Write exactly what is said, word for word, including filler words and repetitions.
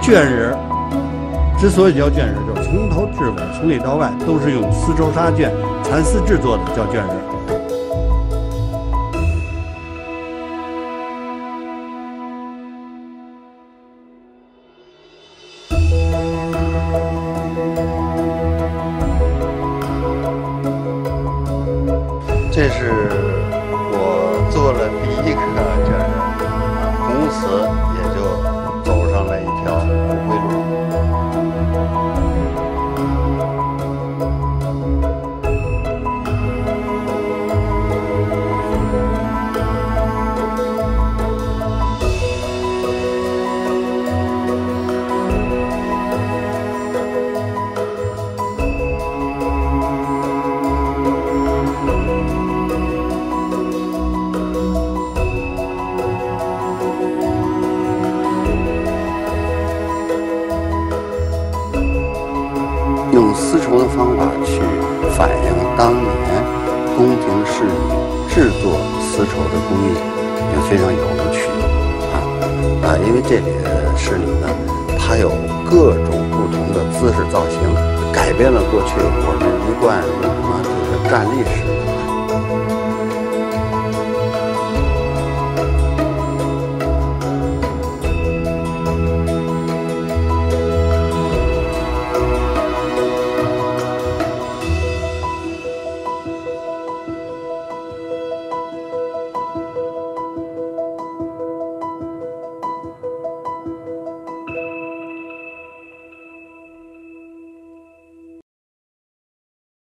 绢人之所以叫绢人，就是从头至尾、从里到外都是用丝绸纱绢蚕丝制作的，叫绢人。这是我做了第一个绢人，从此也就走上了一条不归路。用丝绸的方法去反映当年宫廷侍女制作丝绸的工艺，就非常有趣啊啊！因为这里的侍女呢，她有各种不同的姿势造型，改变了过去我们一贯什么就是站立式。